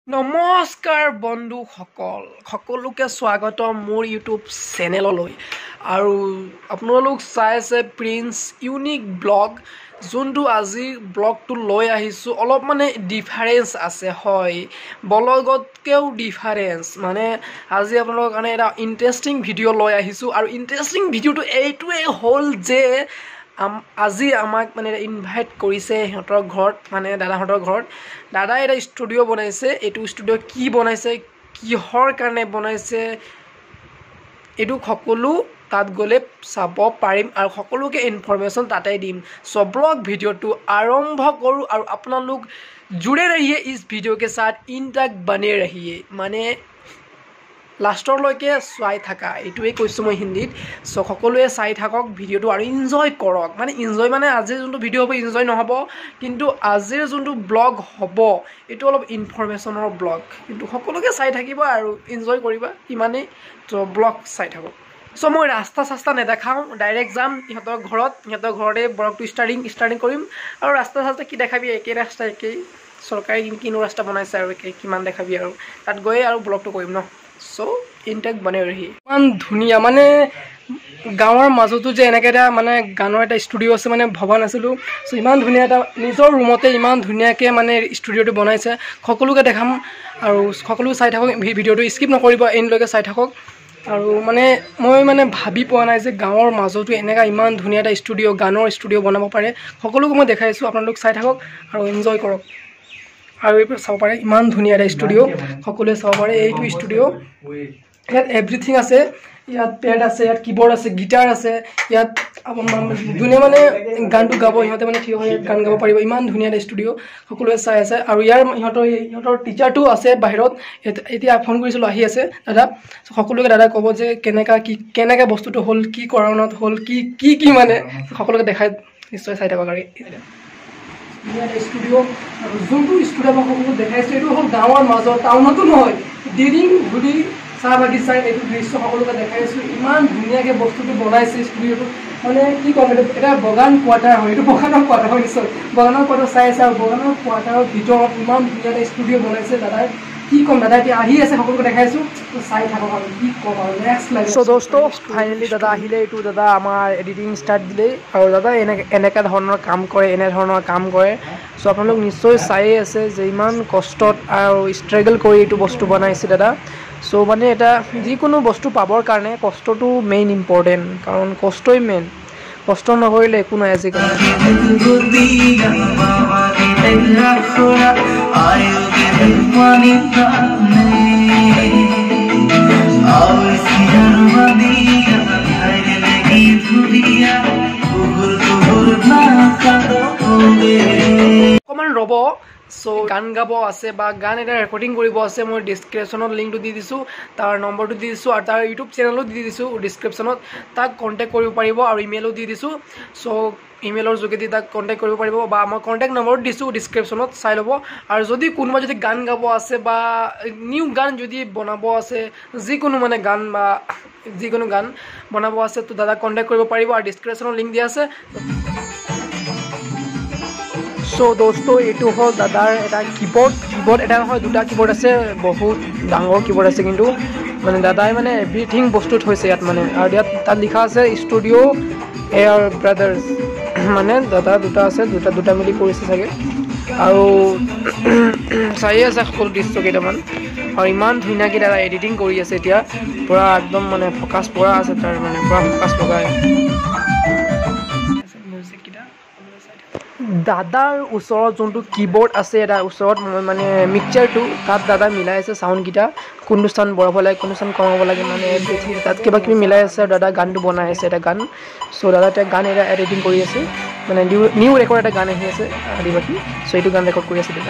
নমস্কাৰ বন্ধু সকলোকে স্বাগতম মোৰ ইউটিউব চেনেললৈ আৰু আপোনালোক চাই আছে প্ৰিন্স ইউনিক ব্লগ যোনটো আজি ব্লগটো লৈ আহিছো অলপ মানে ডিফাৰেন্স আছে হয় ব্লগতকেও ডিফাৰেন্স মানে আজি আপোনালোকৰ কাৰণে এটা ইন্টাৰেষ্টিং ভিডিঅ' লৈ আহিছো আৰু ইন্টাৰেষ্টিং ভিডিঅ'টো এইটোৱে হ'ল যে আজি আমাক মানে ইনভাইট কৰিছে সিহঁতৰ ঘৰত মানে দাদাহঁতৰ ঘৰত দাদাই এটা ষ্টুডিঅ' বনাইছে এইটো ষ্টুডিঅ' কি বনাইছে কিহৰ কাৰণে বনাইছে এইটো সকলো তাত গ'লে চাব পাৰিম আৰু সকলোকে ইনফৰমেশ্যন তাতে দিম সো ব্লগ ভিডিঅ'টো আৰম্ভ কৰোঁ আৰু আপোনালোক जुड़े रहिए इस वीडियो के साथ इन तक बने रहिए माने लास्टरলৈকে চাই থাকা এইটোৱে কৈছো মই হিন্দীত সো সকলোৱে চাই থাকক ভিডিঅ'টো আৰু এনজয় কৰক মানে এনজয় মানে আজিৰ যোনটো ভিডিঅ' হ'ব এনজয় নহ'ব কিন্তু আজিৰ যোনটো ব্লগ হ'ব এইটো অলপ ইনফৰমেশ্যনৰ ব্লগ কিন্তু সকলোকে চাই থাকিবা আৰু এনজয় কৰিবা ইমানেই তো ব্লগ চাই থাকক সো মই ৰাস্তা নেদেখাওঁ ডাইৰেক্ট যাম ইহঁতৰ ঘৰতে ব্লগটো ষ্টাৰ্টিং কৰিম আৰু ৰাস্তা কি দেখাবি একে ৰাস্তা একেই চৰকাৰে কিনো ৰাস্তা বনাইছে আৰু কিমান দেখাবি আৰু তাত গৈ আৰু ব্লগটো কৰিম ন সো ইনটেক বনাই ৰহি ইমান ধুনীয়া মানে গাঁৱৰ মাজতো যে এনেকৈ এটা মানে গানৰ এটা ষ্টুডিঅ' আছে মানে ভবা নাছিলোঁ সো ইমান ধুনীয়া এটা নিজৰ ৰুমতে ইমান ধুনীয়াকৈ মানে ষ্টুডিঅ'টো বনাইছে সকলোকে দেখাম আৰু সকলো চাই থাকক ভিডিঅ'টো স্কিপ নকৰিব এণ্ডলৈকে চাই থাকক আৰু মানে মই মানে ভাবি পোৱা নাই যে গাঁৱৰ মাজতো এনেকুৱা ইমান ধুনীয়া এটা ষ্টুডিঅ' গানৰ ষ্টুডিঅ' বনাব পাৰে সকলোকে মই দেখাইছোঁ আপোনালোক চাই থাকক আৰু এনজয় কৰক আৰু এইবোৰ চাব পাৰে ইমান ধুনীয়া এটা ষ্টুডিঅ' সকলোৱে চাব পাৰে এইটো ষ্টুডিঅ' ইয়াত এভৰিথিং আছে ইয়াত পেড আছে ইয়াত কিবোৰ্ড আছে গিটাৰ আছে ইয়াত ধুনীয়া মানে গানটো গাব ইহঁতে মানে থিয় হৈ গান গাব পাৰিব ইমান ধুনীয়া এটা ষ্টুডিঅ' সকলোৱে চাই আছে আৰু ইহঁতৰ টিচাৰটো আছে বাহিৰত এতিয়া ফোন কৰিছিলোঁ আহি আছে দাদা সকলোকে দাদা ক'ব যে কেনেকৈ বস্তুটো হ'ল কি কাৰণত হ'ল কি মানে সকলোকে দেখাই নিশ্চয় চাই থাকক আৰু ষ্টুডিঅ' আৰু যোনটো ষ্টুডিঅ' মই সকলোকে দেখাইছোঁ এইটো হ'ল গাঁৱৰ মাজত টাউনতো নহয় ডিৰিং বুলি চাহ বাগিচাৰ এইটো দৃশ্য সকলোকে দেখাইছোঁ ইমান ধুনীয়াকৈ বস্তুটো বনাইছে ষ্টুডিঅ'টো মানে কি ক'ম এটা বগান কোৱাৰ্টাৰ হয় এইটো বগানৰ কোৱাৰ্টাৰ হয় নিশ্চয় বগানৰ কোৱাৰ্টাৰ চাই আছে আৰু বগানৰ কোৱাৰ্টাৰৰ ভিতৰত ইমান ধুনীয়া এটা ষ্টুডিঅ' বনাইছে দাদাই কি ক'ম দাদা এতিয়া আহি আছে সকলোকে দেখাইছোঁ চাই থাকক আৰু কি ক'ম আৰু নেক্সট লাগে চ' দোস্ত ফাইনেলি দাদা আহিলে এইটো দাদা আমাৰ এডিটিং ষ্টাৰ্ট দিলেই আৰু দাদা এনেকুৱা ধৰণৰ কাম কৰে চ' আপোনালোক নিশ্চয় চায়ে আছে যে ইমান কষ্টত আৰু ষ্ট্ৰাগল কৰি এইটো বস্তু বনাইছে দাদা চ' মানে এটা যিকোনো বস্তু পাবৰ কাৰণে কষ্টটো মেইন ইম্পৰ্টেণ্ট কাৰণ কষ্টই মেইন কষ্ট নকৰিলে একো নাই আজিকালি অকণমান ৰ'ব সো গান গাব আছে বা গান এটা ৰেকৰ্ডিং কৰিব আছে মই ডিছক্ৰিপশ্যনত লিংকটো দি দিছোঁ তাৰ নম্বৰটো দি দিছোঁ আৰু তাৰ ইউটিউব চেনেলো দি দিছোঁ ডিছক্ৰিপশ্যনত তাক কণ্টেক্ট কৰিব পাৰিব আৰু ইমেইলো দি দিছোঁ চ' ইমেইলৰ যোগেদি তাক কণ্টেক্ট কৰিব পাৰিব বা মই কণ্টেক্ট নম্বৰটো দিছোঁ ডিছক্ৰিপশ্যনত চাই ল'ব আৰু যদি কোনোবা যদি গান গাব আছে বা নিউ গান যদি বনাব আছে যিকোনো মানে গান বা যিকোনো গান বনাব আছে তো দাদাক কণ্টেক্ট কৰিব পাৰিব আৰু ডিছক্ৰিপশ্যনত লিংক দিয়া আছে চ' দোস্ত এইটো হ'ল দাদাৰ এটা কিবোৰ্ড এটা নহয় দুটা কিবোৰ্ড আছে বহুত ডাঙৰ কিবোৰ্ড আছে কিন্তু মানে দাদাই মানে এভৰিথিং বস্তু থৈছে ইয়াত মানে আৰু তাত লিখা আছে ষ্টুডিঅ' এয়াৰ ব্ৰাদাৰ্ছ মানে দাদা দুটা আছে দুটা মিলি কৰিছে চাগে আৰু চাই আছে সকলো দৃশ্য কেইটামান আৰু ইমান ধুনীয়াকৈ দাদা এডিটিং কৰি আছে এতিয়া পূৰা একদম মানে ফ'কাছ পৰা আছে তাৰ মানে পূৰা ফ'কাছ লগাই দাদাৰ ওচৰত যোনটো কিবোৰ্ড আছে এটা ওচৰত মই মানে মিক্সাৰটো তাত দাদা মিলাই আছে চাউণ্ডকেইটা কোনটো চাউণ্ড বঢ়াব লাগে কোনটো চাউণ্ড কমাব লাগে মানে তাত কিবাকিবি মিলাই আছে আৰু দাদা গানটো বনাই আছে এটা গান চ' দাদা এতিয়া গান এটা এডিটিং কৰি আছে মানে নিউ ৰেকৰ্ড এটা গান আহি আছে আদিবাসী চ' এইটো গান ৰেকৰ্ড কৰি আছে দাদা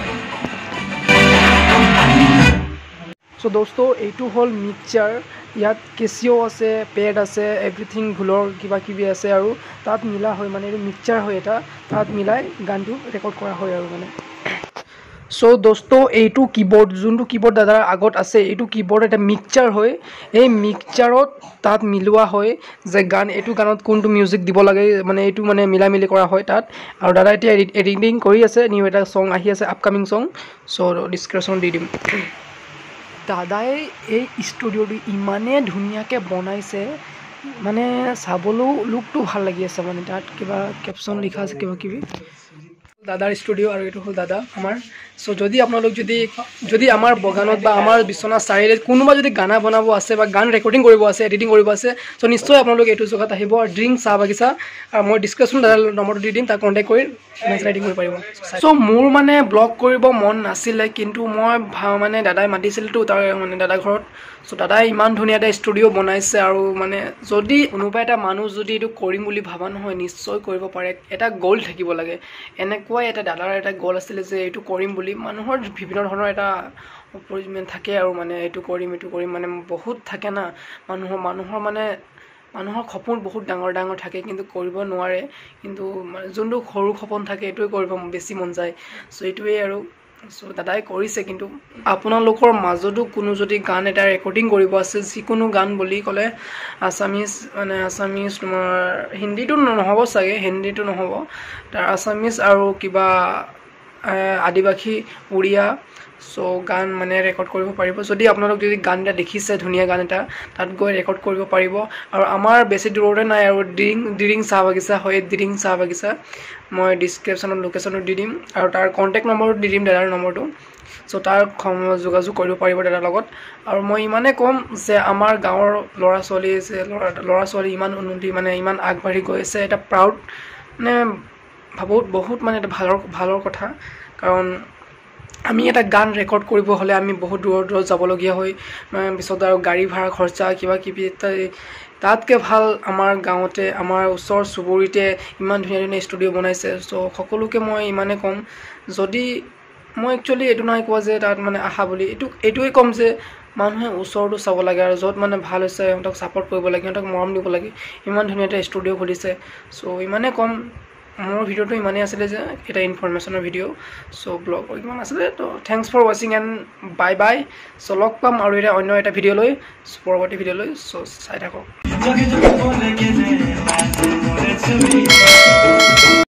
চ' দোস্ত এইটো হ'ল মিক্সাৰ ইয়াত কেচিঅ' আছে পেড আছে এভৰিথিং ভুলৰ কিবাকিবি আছে আৰু তাত মিলা হয় মানে এইটো মিক্সাৰ হয় এটা তাত মিলাই গানটো ৰেকৰ্ড কৰা হয় আৰু মানে সো দোস্ত এইটো কিবোর্ড যোনটো কিবোর্ড দাদাৰ আগত আছে এইটো কিবোর্ড এটা মিক্সচাৰ হয় এই মিক্সচাৰত তাত মিলোৱা হয় যে গান এইটো গানত কোনটো মিউজিক দিব লাগে মানে এইটো মানে মিলা মিলি কৰা হয় তাত আৰু দাদা এতিয়া এডিটিং কৰি আছে নিউ এটা সং আহি আছে আপকামিং সং সো ডিসক্রিপশন দি দিম দাদাই এই ষ্টুডিঅ'টো ইমানে ধুনীয়াকৈ বনাইছে মানে চাবলৈও লুকটো ভাল লাগি আছে মানে তাত কিবা কেপশন লিখা আছে কিবা কিবি দাদাৰ ষ্টুডিঅ' আৰু এইটো হ'ল দাদা আমাৰ সো যদি আপোনালোক যদি আমাৰ বগানত বা আমাৰ বিশ্বনাথ চাৰিআলিত কোনোবা যদি গানা বনাব আছে বা গান ৰেকৰ্ডিং কৰিব আছে এডিটিং কৰিব আছে সো নিশ্চয় আপোনালোক এইটো জেগাত আহিব ড্ৰিং চাহ বাগিচা আৰু মই ডিছক্ৰিপশ্যন দাদাৰ নম্বৰটো দি দিম তাক কণ্টেক্ট কৰি ৰাইডিং কৰিব পাৰিব সো মোৰ মানে ব্লগ কৰিব মন নাছিলে কিন্তু মই মানে দাদাই মাতিছিলতো তাৰ মানে দাদা ঘৰত সো দাদাই ইমান ধুনীয়া এটা ষ্টুডিঅ' বনাইছে আৰু মানে যদি কোনোবা এটা মানুহ যদি এইটো কৰিম বুলি ভাবা নহয় নিশ্চয় কৰিব পাৰে এটা গ'ল থাকিব লাগে এনেকুৱাই এটা দাদাৰ এটা গ'ল আছিলে যে এইটো কৰিম বুলি মানুহৰ বিভিন্ন ধৰণৰ এটা অপৰিমেণ্ট থাকে আৰু মানে এইটো কৰিম মানে বহুত থাকে না মানুহৰ মানে মানুহৰ সপোন বহুত ডাঙৰ ডাঙৰ থাকে কিন্তু কৰিব নোৱাৰে কিন্তু যোনটো সৰু সপোন থাকে এইটোৱে কৰিব বেছি মন যায় সো এইটোৱে আৰু সো দাদাই কৰিছে কিন্তু আপোনালোকৰ মাজতো কোনো যদি গান এটা ৰেকৰ্ডিং কৰিব আছে যিকোনো গান বুলি ক'লে আছামিজ তোমাৰ হিন্দীটো নহ'ব চাগে হিন্দীটো নহ'ব তাৰ আছামিজ আৰু কিবা আদিবাসী উড়িয়া সো গান মানে ৰেকৰ্ড কৰিব পাৰিব যদি আপোনালোক যদি গান এটা দেখিছে ধুনীয়া গান এটা তাত গৈ ৰেকৰ্ড কৰিব পাৰিব আৰু আমাৰ বেছি দূৰতে নাই আৰু ডিৰিং চাহ বাগিচা হয় ডিৰিং চাহ বাগিচা মই ডিছক্ৰিপশ্যনত লোকেশ্যনটো দি দিম আৰু তাৰ কণ্টেক্ট নম্বৰটো দি দিম দাদাৰ নম্বৰটো সো তাৰ যোগাযোগ কৰিব পাৰিব দাদাৰ লগত আৰু মই ইমানে ক'ম যে আমাৰ গাঁৱৰ ল'ৰা ছোৱালী ইমান উন্নতি মানে ইমান আগবাঢ়ি গৈ আছে এটা প্ৰাউড মানে ভাবোঁ বহুত মানে এটা ভালৰ কথা কাৰণ আমি এটা গান ৰেকৰ্ড কৰিব হ'লে আমি বহুত দূৰত যাবলগীয়া হয় পিছত আৰু গাড়ী ভাড়া খৰচা কিবা কিবি তাতকৈ ভাল আমাৰ গাঁৱতে আমাৰ ওচৰ চুবুৰীতে ইমান ধুনীয়া ধুনীয়া ষ্টুডিঅ' বনাইছে চ' সকলোকে মই ইমানে ক'ম যদি মই একচুৱেলি এইটো নাই কোৱা যে তাত মানে আশা বুলি এইটোৱে ক'ম যে মানুহে ওচৰটো চাব লাগে আৰু য'ত মানে ভাল হৈছে সিহঁতক ছাপৰ্ট কৰিব লাগে সিহঁতক মৰম দিব লাগে ইমান ধুনীয়া এটা ষ্টুডিঅ' খুলিছে চ' ইমানে ক'ম মোৰ ভিডিঅ'টো ইমানেই আছিলে যে এটা ইনফৰমেশ্যনৰ ভিডিঅ' চ' ব্লগ ইমান আছিলে তো থেংকছ ফৰ ৱাচিং এণ্ড বাই বাই চ' লগ পাম আৰু এটা অন্য এটা ভিডিঅ' লৈ পৰৱৰ্তী ভিডিঅ' লৈ চ' চাই থাকক